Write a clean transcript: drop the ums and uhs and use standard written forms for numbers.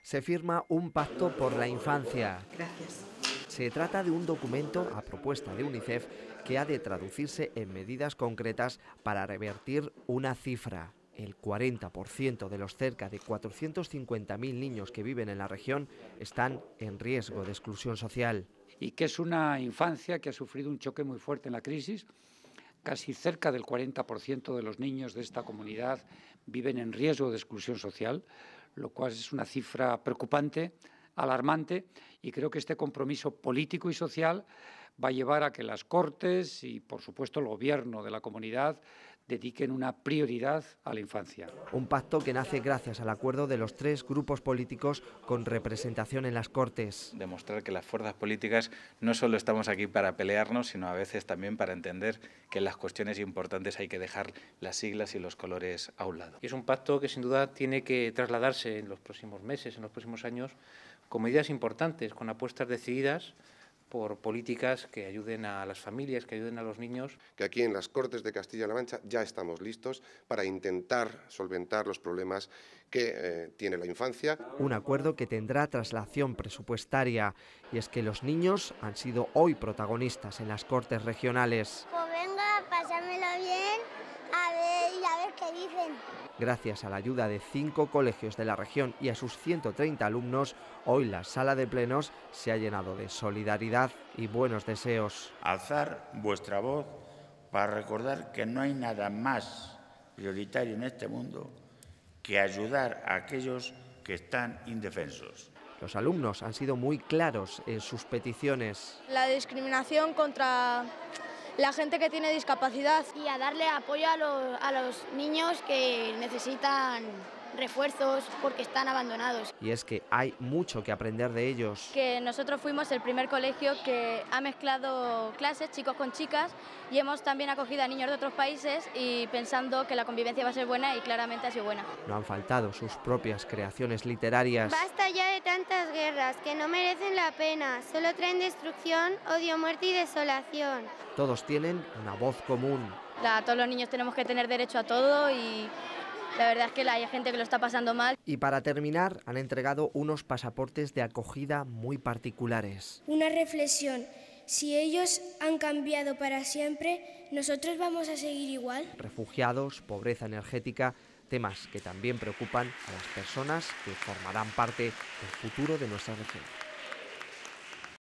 Se firma un pacto por la infancia. Gracias. Se trata de un documento a propuesta de UNICEF que ha de traducirse en medidas concretas para revertir una cifra. El 40% de los cerca de 450.000 niños que viven en la región están en riesgo de exclusión social. Y que es una infancia que ha sufrido un choque muy fuerte en la crisis. Casi cerca del 40% de los niños de esta comunidad viven en riesgo de exclusión social, lo cual es una cifra preocupante, alarmante, y creo que este compromiso político y social va a llevar a que las Cortes y, por supuesto, el Gobierno de la comunidad dediquen una prioridad a la infancia. Un pacto que nace gracias al acuerdo de los 3 grupos políticos con representación en las Cortes. Demostrar que las fuerzas políticas no solo estamos aquí para pelearnos, sino a veces también para entender que en las cuestiones importantes hay que dejar las siglas y los colores a un lado. Y es un pacto que sin duda tiene que trasladarse en los próximos meses, en los próximos años, con medidas importantes, con apuestas decididas por políticas que ayuden a las familias, que ayuden a los niños. Que aquí en las Cortes de Castilla-La Mancha ya estamos listos para intentar solventar los problemas que tiene la infancia. Un acuerdo que tendrá traslación presupuestaria, y es que los niños han sido hoy protagonistas en las Cortes regionales. Pues venga, pásamelo bien, a ver qué dicen. Gracias a la ayuda de 5 colegios de la región y a sus 130 alumnos, hoy la sala de plenos se ha llenado de solidaridad y buenos deseos. Alzar vuestra voz para recordar que no hay nada más prioritario en este mundo que ayudar a aquellos que están indefensos. Los alumnos han sido muy claros en sus peticiones. La discriminación contra la gente que tiene discapacidad. Y a darle apoyo a los niños que necesitan refuerzos porque están abandonados. Y es que hay mucho que aprender de ellos. Que nosotros fuimos el primer colegio que ha mezclado clases, chicos con chicas, y hemos también acogido a niños de otros países y pensando que la convivencia va a ser buena, y claramente ha sido buena. No han faltado sus propias creaciones literarias. Basta ya de tantas guerras que no merecen la pena, solo traen destrucción, odio, muerte y desolación. Todos tienen una voz común. Todos los niños tenemos que tener derecho a todo, y la verdad es que hay gente que lo está pasando mal. Y para terminar, han entregado unos pasaportes de acogida muy particulares. Una reflexión: si ellos han cambiado para siempre, ¿nosotros vamos a seguir igual? Refugiados, pobreza energética, temas que también preocupan a las personas que formarán parte del futuro de nuestra región.